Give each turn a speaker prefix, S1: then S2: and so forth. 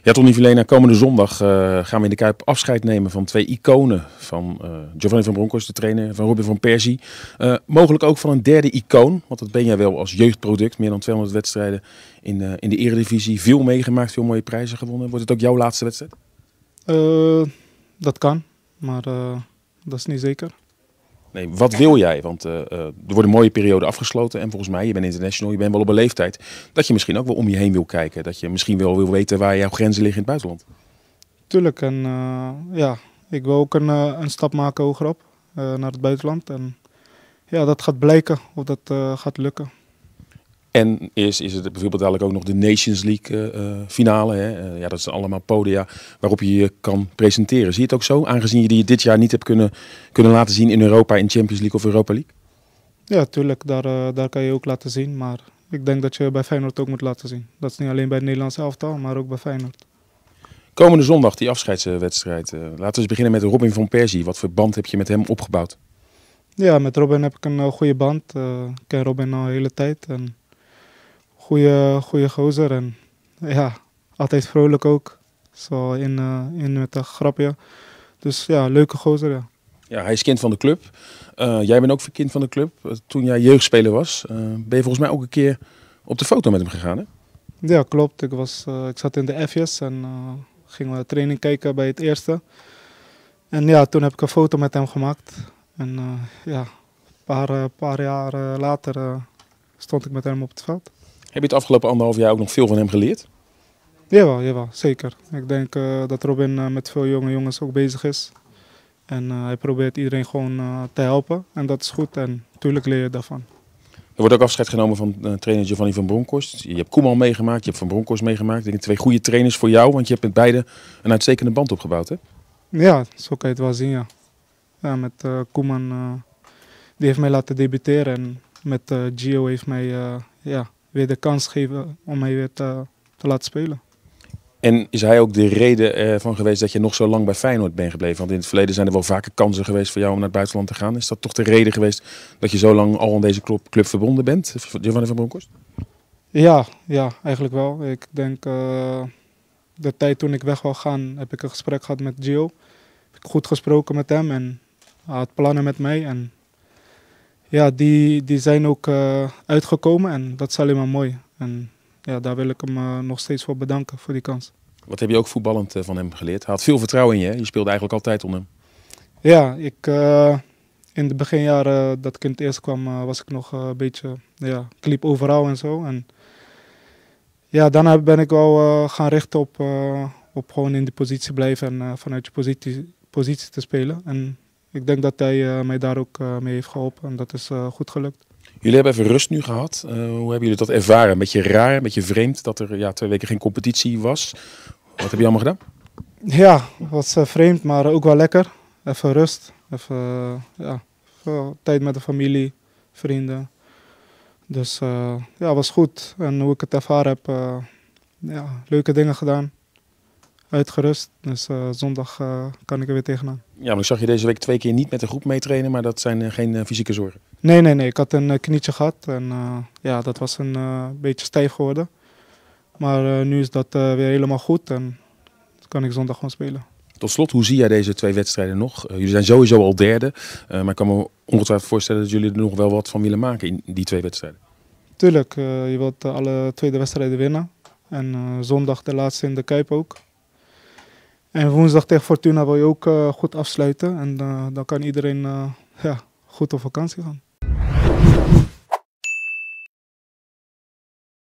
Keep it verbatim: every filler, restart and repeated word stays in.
S1: Ja, Tony Vilhena, komende zondag uh, gaan we in de Kuip afscheid nemen van twee iconen. Van uh, Giovanni van Bronckhorst, de trainer, van Robin van Persie. Uh, mogelijk ook van een derde icoon, want dat ben jij wel als jeugdproduct. Meer dan tweehonderd wedstrijden in, uh, in de Eredivisie. Veel meegemaakt, veel mooie prijzen gewonnen. Wordt het ook jouw laatste wedstrijd?
S2: Uh, dat kan, maar uh, dat is niet zeker.
S1: Nee, wat wil jij? Want uh, uh, er wordt een mooie periode afgesloten en volgens mij, je bent international, je bent wel op een leeftijd dat je misschien ook wel om je heen wil kijken. Dat je misschien wel wil weten waar jouw grenzen liggen in het buitenland.
S2: Tuurlijk, en uh, ja, ik wil ook een, uh, een stap maken hogerop uh, naar het buitenland. En ja, dat gaat blijken of dat uh, gaat lukken.
S1: En eerst is het bijvoorbeeld dadelijk ook nog de Nations League uh, finale. Hè? Uh, ja, dat zijn allemaal podia waarop je je kan presenteren. Zie je het ook zo, aangezien je die dit jaar niet hebt kunnen, kunnen laten zien in Europa, in Champions League of Europa League?
S2: Ja, tuurlijk, daar, uh, daar kan je ook laten zien. Maar ik denk dat je bij Feyenoord ook moet laten zien. Dat is niet alleen bij het Nederlands elftal, maar ook bij Feyenoord.
S1: Komende zondag, die afscheidswedstrijd. Uh, laten we eens beginnen met Robin van Persie. Wat voor band heb je met hem opgebouwd?
S2: Ja, met Robin heb ik een uh, goede band. Uh, ik ken Robin al een hele tijd. En Goeie, goeie gozer en ja, altijd vrolijk ook. Zo in, uh, in met een grapje. Dus ja, leuke gozer, ja.
S1: Ja, hij is kind van de club. Uh, jij bent ook kind van de club. Uh, toen jij jeugdspeler was, uh, ben je volgens mij ook een keer op de foto met hem gegaan, hè?
S2: Ja, klopt. Ik, was, uh, ik zat in de F's en uh, gingen we training kijken bij het eerste. En ja, toen heb ik een foto met hem gemaakt. En uh, ja, een paar, uh, paar jaar uh, later uh, stond ik met hem op het veld.
S1: Heb je het afgelopen anderhalf jaar ook nog veel van hem geleerd?
S2: Jawel, jawel, zeker. Ik denk uh, dat Robin uh, met veel jonge jongens ook bezig is. En uh, hij probeert iedereen gewoon uh, te helpen. En dat is goed en natuurlijk leer je daarvan.
S1: Er wordt ook afscheid genomen van uh, trainer Giovanni van Bronckhorst. Je hebt Koeman meegemaakt, je hebt Van Bronckhorst meegemaakt. Ik denk twee goede trainers voor jou, want je hebt met beide een uitstekende band opgebouwd, hè?
S2: Ja, zo kan je het wel zien, ja. ja met uh, Koeman, uh, die heeft mij laten debuteren. En met uh, Gio heeft mij uh, ja, weer de kans gegeven om mij weer te, te laten spelen.
S1: En is hij ook de reden ervan geweest dat je nog zo lang bij Feyenoord bent gebleven? Want in het verleden zijn er wel vaker kansen geweest voor jou om naar het buitenland te gaan. Is dat toch de reden geweest dat je zo lang al aan deze club, club verbonden bent, Giovanni van Bronckhorst?
S2: Ja, ja, eigenlijk wel. Ik denk uh, de tijd toen ik weg wou gaan, heb ik een gesprek gehad met Gio. Heb ik goed gesproken met hem en hij had plannen met mij. En ja, die, die zijn ook uh, uitgekomen en dat is alleen maar mooi. En ja, daar wil ik hem uh, nog steeds voor bedanken, voor die kans.
S1: Wat heb je ook voetballend uh, van hem geleerd? Hij had veel vertrouwen in je, hè? Je speelde eigenlijk altijd onder hem.
S2: Ja, ik, uh, in de beginjaren dat ik in het eerst kwam, uh, was ik nog uh, een beetje, ja, ik liep overal en zo. En ja, daarna ben ik wel uh, gaan richten op, uh, op gewoon in die positie blijven en uh, vanuit je positie, positie te spelen. En ik denk dat hij uh, mij daar ook uh, mee heeft geholpen en dat is uh, goed gelukt.
S1: Jullie hebben even rust nu gehad. Uh, hoe hebben jullie dat ervaren? Een beetje raar, een beetje vreemd dat er ja, twee weken geen competitie was. Wat heb je allemaal gedaan?
S2: Ja, het was uh, vreemd, maar ook wel lekker. Even rust, even, uh, ja, even tijd met de familie, vrienden. Dus uh, ja, was goed. En hoe ik het ervaren heb, uh, ja, leuke dingen gedaan. Uitgerust, dus uh, zondag uh, kan ik er weer tegenaan.
S1: Ja, maar ik zag je deze week twee keer niet met de groep meetrainen, maar dat zijn uh, geen uh, fysieke zorgen.
S2: Nee, nee, nee. Ik had een uh, knietje gehad en uh, ja, dat was een uh, beetje stijf geworden. Maar uh, nu is dat uh, weer helemaal goed en kan ik zondag gewoon spelen.
S1: Tot slot, hoe zie jij deze twee wedstrijden nog? Uh, jullie zijn sowieso al derde, uh, maar ik kan me ongetwijfeld voorstellen dat jullie er nog wel wat van willen maken in die twee wedstrijden.
S2: Tuurlijk, uh, je wilt uh, alle tweede wedstrijden winnen. En uh, zondag de laatste in de Kuip ook. En woensdag tegen Fortuna wil je ook uh, goed afsluiten. En uh, dan kan iedereen uh, ja, goed op vakantie gaan.